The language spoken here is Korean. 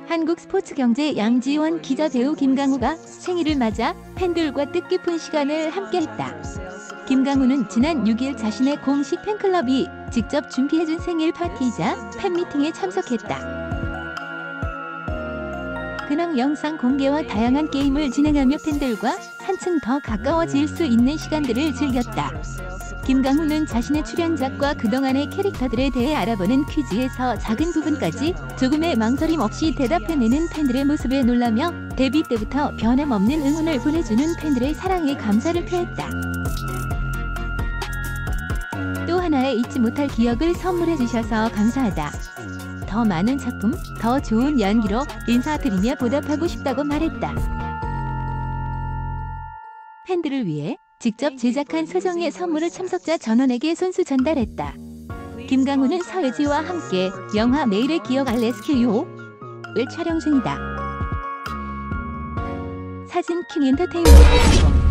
한국스포츠경제 양지원 기자 배우 김강우가 생일을 맞아 팬들과 뜻깊은 시간을 함께했다. 김강우는 지난 6일 자신의 공식 팬클럽이 직접 준비해준 생일 파티이자 팬미팅에 참석했다. 근황 영상 공개와 다양한 게임을 진행하며 팬들과 한층 더 가까워질 수 있는 시간들을 즐겼다. 김강우는 자신의 출연작과 그동안의 캐릭터들에 대해 알아보는 퀴즈에서 작은 부분까지 조금의 망설임 없이 대답해내는 팬들의 모습에 놀라며 데뷔 때부터 변함없는 응원을 보내주는 팬들의 사랑에 감사를 표했다. 또 하나의 잊지 못할 기억을 선물해주셔서 감사하다. 더 많은 작품, 더 좋은 연기로 인사드리며 보답하고 싶다고 말했다. 팬들을 위해 직접 제작한 소정의 선물을 참석자 전원에게 손수 전달했다. 김강우는 서예지와 함께 영화 내일의 기억 RSQ를 촬영 중이다. 사진 킹 엔터테인먼트